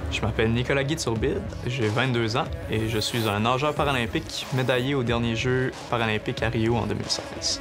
Je m'appelle Nicolas Guy Turbide, j'ai 22 ans et je suis un nageur paralympique médaillé aux derniers Jeux paralympiques à Rio en 2016.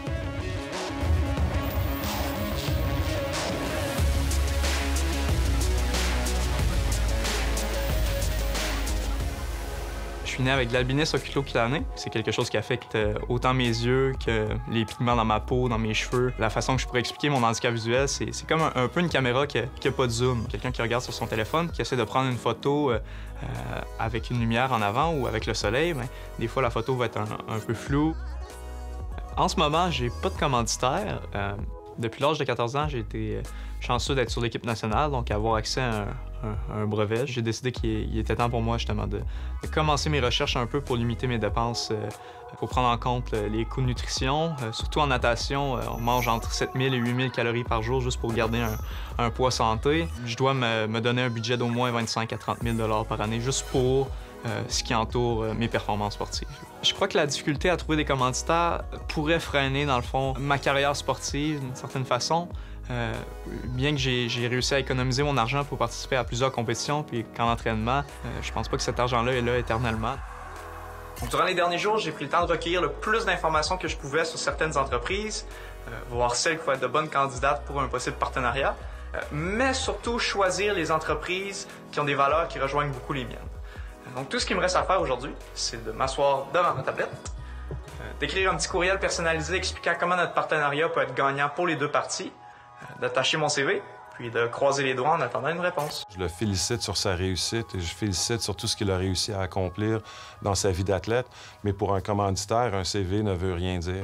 Je suis né avec de l'albinisme oculo-cutané. C'est quelque chose qui affecte autant mes yeux que les pigments dans ma peau, dans mes cheveux. La façon que je pourrais expliquer mon handicap visuel, c'est comme un peu une caméra qui n'a pas de zoom. Quelqu'un qui regarde sur son téléphone, qui essaie de prendre une photo avec une lumière en avant ou avec le soleil, bien, des fois la photo va être un peu floue. En ce moment, j'ai pas de commanditaire. Depuis l'âge de 14 ans, j'ai été chanceux d'être sur l'équipe nationale, donc avoir accès à un brevet. J'ai décidé qu'il était temps pour moi, justement, de commencer mes recherches un peu pour limiter mes dépenses. Pour prendre en compte les coûts de nutrition. Surtout en natation, on mange entre 7000 et 8000 calories par jour juste pour garder un poids santé. Je dois me donner un budget d'au moins 25 à 30 000 par année juste pour ce qui entoure mes performances sportives. Je crois que la difficulté à trouver des commanditaires pourrait freiner, dans le fond, ma carrière sportive d'une certaine façon. Bien que j'ai réussi à économiser mon argent pour participer à plusieurs compétitions, puis qu'en entraînement, je pense pas que cet argent-là est là éternellement. Durant les derniers jours, j'ai pris le temps de recueillir le plus d'informations que je pouvais sur certaines entreprises, voir celles qui vont être de bonnes candidates pour un possible partenariat, mais surtout choisir les entreprises qui ont des valeurs qui rejoignent beaucoup les miennes. Donc tout ce qu'il me reste à faire aujourd'hui, c'est de m'asseoir devant ma tablette, d'écrire un petit courriel personnalisé expliquant comment notre partenariat peut être gagnant pour les deux parties, d'attacher mon CV, puis de croiser les doigts en attendant une réponse. Je le félicite sur sa réussite et je félicite sur tout ce qu'il a réussi à accomplir dans sa vie d'athlète. Mais pour un commanditaire, un CV ne veut rien dire.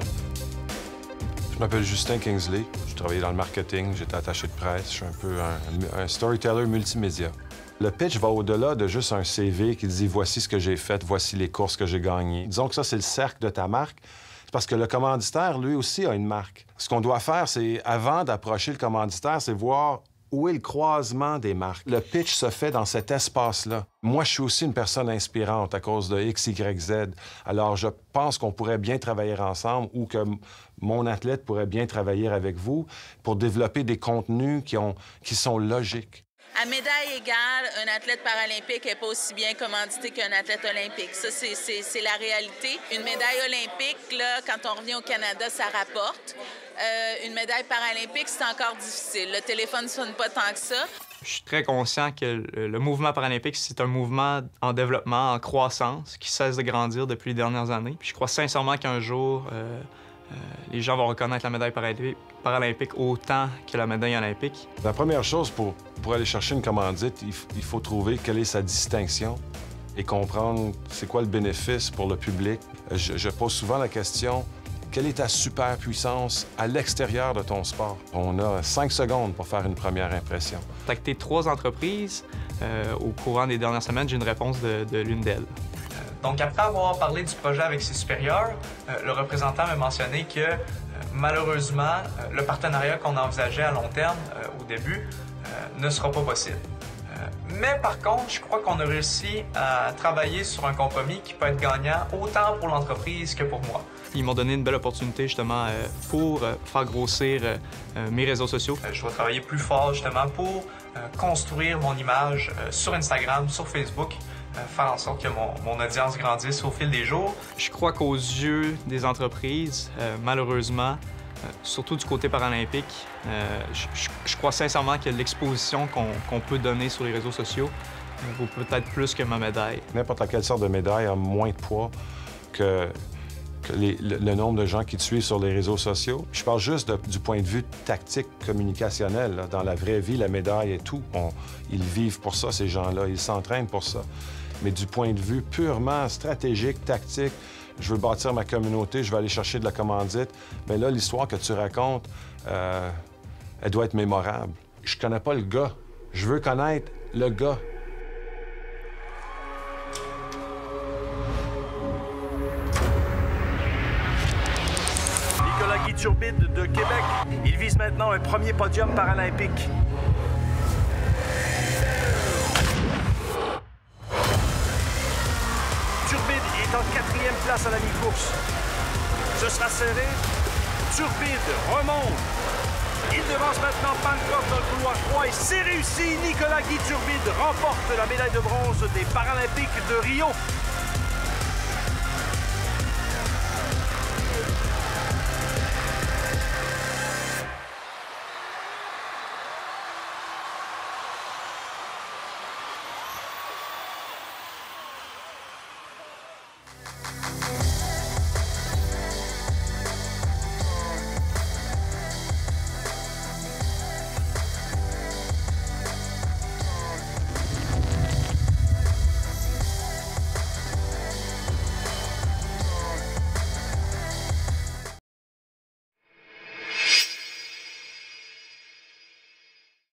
Je m'appelle Justin Kingsley. Je travaillais dans le marketing, j'étais attaché de presse. Je suis un peu un storyteller multimédia. Le pitch va au-delà de juste un CV qui dit « Voici ce que j'ai fait, voici les courses que j'ai gagnées ». Disons que ça, c'est le cercle de ta marque. Parce que le commanditaire, lui aussi, a une marque. Ce qu'on doit faire, c'est, avant d'approcher le commanditaire, c'est voir où est le croisement des marques. Le pitch se fait dans cet espace-là. Moi, je suis aussi une personne inspirante à cause de X, Y, Z. Alors, je pense qu'on pourrait bien travailler ensemble ou que mon athlète pourrait bien travailler avec vous pour développer des contenus qui sont logiques. À médaille égale, un athlète paralympique n'est pas aussi bien commandité qu'un athlète olympique. Ça, c'est la réalité. Une médaille olympique, là, quand on revient au Canada, ça rapporte. Une médaille paralympique, c'est encore difficile. Le téléphone ne sonne pas tant que ça. Je suis très conscient que le mouvement paralympique, c'est un mouvement en développement, en croissance, qui cesse de grandir depuis les dernières années. Puis je crois sincèrement qu'un jour, les gens vont reconnaître la médaille paralympique autant que la médaille olympique. La première chose, pour aller chercher une commandite, il faut trouver quelle est sa distinction et comprendre c'est quoi le bénéfice pour le public. Je pose souvent la question, quelle est ta superpuissance à l'extérieur de ton sport? On a 5 secondes pour faire une première impression. J'ai contacté 3 entreprises. Au courant des dernières semaines, j'ai une réponse de l'une d'elles. Donc, après avoir parlé du projet avec ses supérieurs, le représentant m'a mentionné que, malheureusement, le partenariat qu'on envisageait à long terme, au début, ne sera pas possible. Mais par contre, je crois qu'on a réussi à travailler sur un compromis qui peut être gagnant autant pour l'entreprise que pour moi. Ils m'ont donné une belle opportunité, justement, pour faire grossir mes réseaux sociaux. Je vais travailler plus fort, justement, pour construire mon image sur Instagram, sur Facebook, faire en sorte que mon audience grandisse au fil des jours. Je crois qu'aux yeux des entreprises, malheureusement, surtout du côté paralympique, je crois sincèrement que l'exposition qu'on peut donner sur les réseaux sociaux vaut peut-être plus que ma médaille. N'importe quelle sorte de médaille a moins de poids que le nombre de gens qui te suivent sur les réseaux sociaux. Je parle juste du point de vue tactique communicationnel. Là. Dans la vraie vie, la médaille est tout. Ils vivent pour ça, ces gens-là. Ils s'entraînent pour ça. Mais du point de vue purement stratégique, tactique, je veux bâtir ma communauté, je veux aller chercher de la commandite. Bien là, l'histoire que tu racontes, elle doit être mémorable. Je connais pas le gars. Je veux connaître le gars. Nicolas Guy Turbide de Québec. Il vise maintenant un premier podium paralympique. Turbide est en 4e place à la mi-course. Ce sera serré. Turbide remonte. Il devance maintenant Pankov dans le couloir 3 et c'est réussi. Nicolas Guy Turbide remporte la médaille de bronze des Paralympiques de Rio.